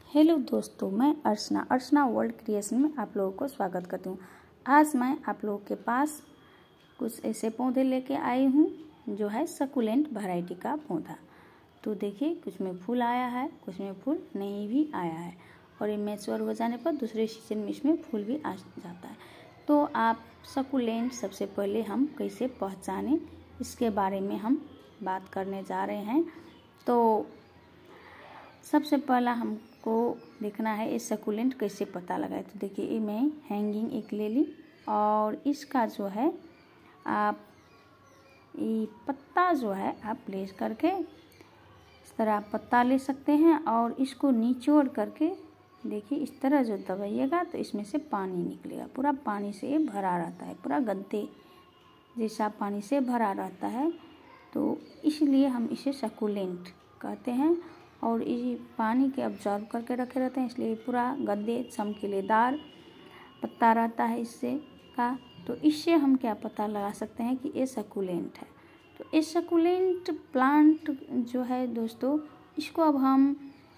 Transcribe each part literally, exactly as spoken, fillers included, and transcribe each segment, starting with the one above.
Hello दोस्तों, मैं अर्चना अर्चना world creation में आप लोगों को स्वागत करती हूँ। आज मैं आप लोगों के पास कुछ ऐसे पौधे लेके आई हूँ जो है सकुलेंट वैरायटी का पौधा। तो देखिए, कुछ में फूल आया है, कुछ में फूल नहीं भी आया है, और ये मैच्योर हो जाने पर दूसरे सीजन में इसमें फूल भी आ जाता है। तो आप सकुलेंट सबसे पहले हम कैसे पहचानें, इसके बारे में हम बात करने जा रहे हैं। तो सबसे पहला हमको देखना है ये सकुलेंट कैसे पता लगाए। तो देखिए, ये मैं हैंगिंग एक ले ली, और इसका जो है आप ये पत्ता जो है आप ले करके इस तरह आप पत्ता ले सकते हैं, और इसको निचोड़ करके देखिए इस तरह जो दबाइएगा तो इसमें से पानी निकलेगा। पूरा पानी से ये भरा रहता है, पूरा गद्दे जैसा पानी से भरा रहता है, तो इसलिए हम इसे सकुलेंट कहते हैं। और ये पानी के अब्जॉर्ब करके रखे रहते हैं, इसलिए पूरा गद्दे चमकीलेदार पत्ता रहता है इससे का। तो इससे हम क्या पता लगा सकते हैं कि ये सकुलेंट है। तो ये सकुलेंट प्लांट जो है दोस्तों, इसको अब हम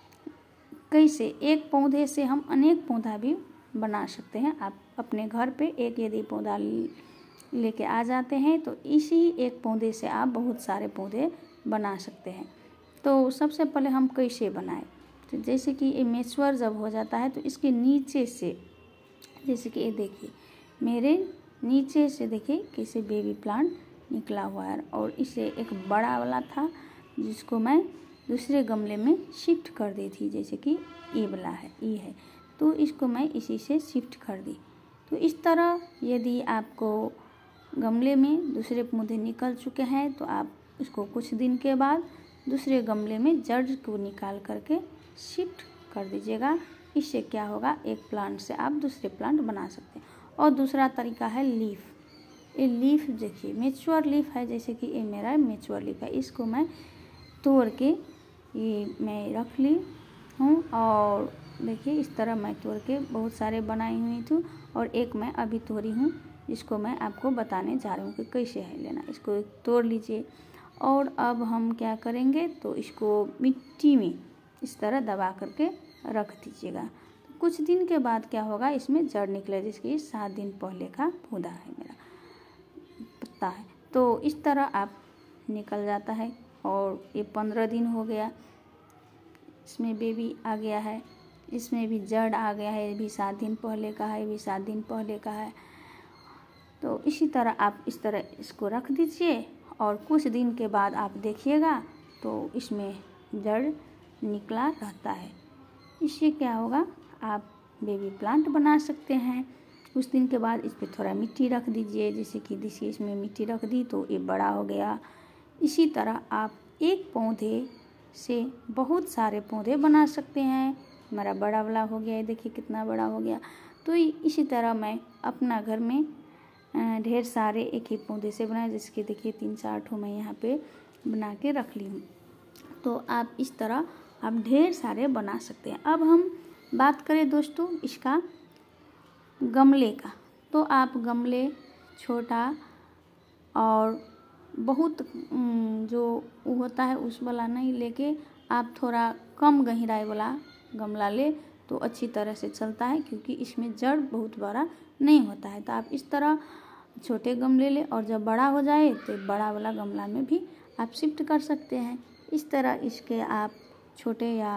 कैसे, एक पौधे से हम अनेक पौधा भी बना सकते हैं। आप अपने घर पे एक यदि पौधा लेके आ जाते हैं तो इसी एक पौधे से आप बहुत सारे पौधे बना सकते हैं। तो सबसे पहले हम कैसे बनाएं, तो जैसे कि ये मैच्योर जब हो जाता है तो इसके नीचे से, जैसे कि ये देखिए मेरे नीचे से देखिए कैसे बेबी प्लांट निकला हुआ है, और इसे एक बड़ा वाला था जिसको मैं दूसरे गमले में शिफ्ट कर दी थी, जैसे कि ये वाला है, ये है, तो इसको मैं इसी से शिफ्ट कर दी। तो इस तरह यदि आपको गमले में दूसरे पौधे निकल चुके हैं तो आप उसको कुछ दिन के बाद दूसरे गमले में जड़ को निकाल करके शिफ्ट कर दीजिएगा। इससे क्या होगा, एक प्लांट से आप दूसरे प्लांट बना सकते हैं। और दूसरा तरीका है लीफ। ये लीफ देखिए मैच्योर लीफ है, जैसे कि ये मेरा मैच्योर लीफ है, इसको मैं तोड़ के ये मैं रख ली हूँ, और देखिए इस तरह मैं तोड़ के बहुत सारे बनाई हुई थी, और एक मैं अभी तोड़ी हूँ जिसको मैं आपको बताने जा रही हूँ कि कैसे है लेना। इसको तोड़ लीजिए, और अब हम क्या करेंगे, तो इसको मिट्टी में इस तरह दबा करके रख दीजिएगा। तो कुछ दिन के बाद क्या होगा, इसमें जड़ निकले, जिसकी सात दिन पहले का पौधा है, मेरा पत्ता है। तो इस तरह आप निकल जाता है, और ये पंद्रह दिन हो गया, इसमें बेबी आ गया है, इसमें भी जड़ आ गया है, ये भी सात दिन पहले का है, ये भी सात दिन पहले का है। तो इसी तरह आप इस तरह इसको रख दीजिए, और कुछ दिन के बाद आप देखिएगा तो इसमें जड़ निकला रहता है। इससे क्या होगा, आप बेबी प्लांट बना सकते हैं। कुछ दिन के बाद इस पर थोड़ा मिट्टी रख दीजिए, जैसे कि देखिए इसमें मिट्टी रख दी तो ये बड़ा हो गया। इसी तरह आप एक पौधे से बहुत सारे पौधे बना सकते हैं। हमारा बड़ा वाला हो गया है, देखिए कितना बड़ा हो गया। तो इसी तरह मैं अपना घर में ढेर सारे एक ही पौधे से बनाए, जिसके देखिए तीन चार ठो मैं यहाँ पे बना के रख ली हूँ। तो आप इस तरह आप ढेर सारे बना सकते हैं। अब हम बात करें दोस्तों इसका गमले का, तो आप गमले छोटा और बहुत जो होता है उस वाला नहीं लेके आप थोड़ा कम गहराई वाला गमला ले तो अच्छी तरह से चलता है, क्योंकि इसमें जड़ बहुत बड़ा नहीं होता है। तो आप इस तरह छोटे गमले ले, और जब बड़ा हो जाए तो बड़ा वाला गमला में भी आप शिफ्ट कर सकते हैं। इस तरह इसके आप छोटे या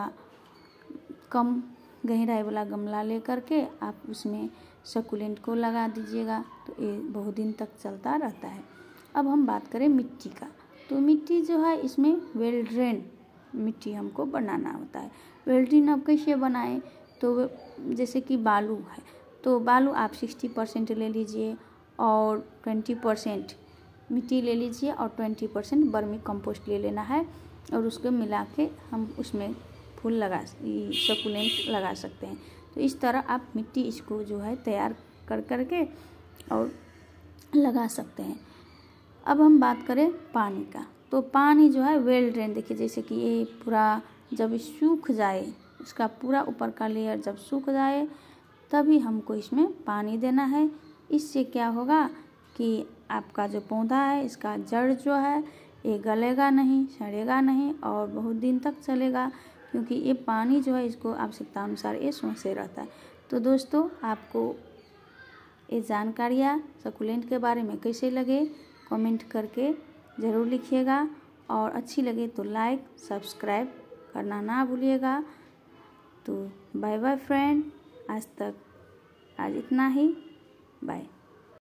कम गहराई वाला गमला ले करके आप उसमें सकुलेंट को लगा दीजिएगा, तो ये बहुत दिन तक चलता रहता है। अब हम बात करें मिट्टी का, तो मिट्टी जो है इसमें वेल ड्रेन मिट्टी हमको बनाना होता है। वेल ड्रेन अब कैसे बनाएं, तो जैसे कि बालू है, तो बालू आप सिक्सटी परसेंट ले लीजिए, और ट्वेंटी परसेंट मिट्टी ले लीजिए, और ट्वेंटी परसेंट बर्मी कंपोस्ट ले लेना है, और उसको मिला के हम उसमें फूल लगा सकुलेंट लगा सकते हैं। तो इस तरह आप मिट्टी इसको जो है तैयार कर करके और लगा सकते हैं। अब हम बात करें पानी का, तो पानी जो है वेल ड्रेन, देखिए जैसे कि ये पूरा जब सूख जाए, इसका पूरा ऊपर का लेयर जब सूख जाए तभी हमको इसमें पानी देना है। इससे क्या होगा कि आपका जो पौधा है इसका जड़ जो है ये गलेगा नहीं, सड़ेगा नहीं, और बहुत दिन तक चलेगा, क्योंकि ये पानी जो है इसको आवश्यकता अनुसार ये सोच से रहता है। तो दोस्तों आपको ये जानकारियाँ सकुलेंट के बारे में कैसे लगे कमेंट करके ज़रूर लिखिएगा, और अच्छी लगे तो लाइक सब्सक्राइब करना ना भूलिएगा। तो बाय बाय फ्रेंड, आज तक आज इतना ही, बाय।